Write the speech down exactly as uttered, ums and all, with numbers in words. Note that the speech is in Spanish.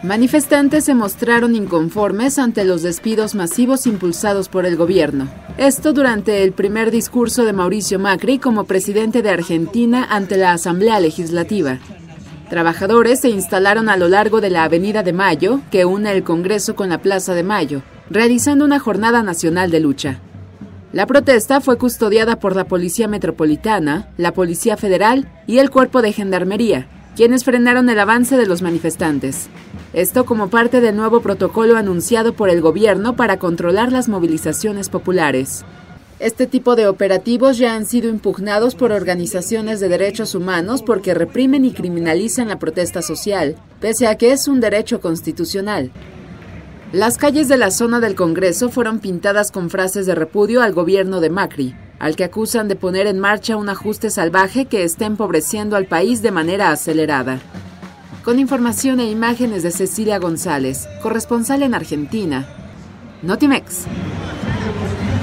Manifestantes se mostraron inconformes ante los despidos masivos impulsados por el gobierno. Esto durante el primer discurso de Mauricio Macri como presidente de Argentina ante la Asamblea Legislativa. Trabajadores se instalaron a lo largo de la Avenida de Mayo, que une el Congreso con la Plaza de Mayo, realizando una jornada nacional de lucha. La protesta fue custodiada por la Policía Metropolitana, la Policía Federal y el Cuerpo de Gendarmería, quienes frenaron el avance de los manifestantes. Esto como parte del nuevo protocolo anunciado por el gobierno para controlar las movilizaciones populares. Este tipo de operativos ya han sido impugnados por organizaciones de derechos humanos porque reprimen y criminalizan la protesta social, pese a que es un derecho constitucional. Las calles de la zona del Congreso fueron pintadas con frases de repudio al gobierno de Macri, al que acusan de poner en marcha un ajuste salvaje que está empobreciendo al país de manera acelerada. Con información e imágenes de Cecilia González, corresponsal en Argentina, Notimex.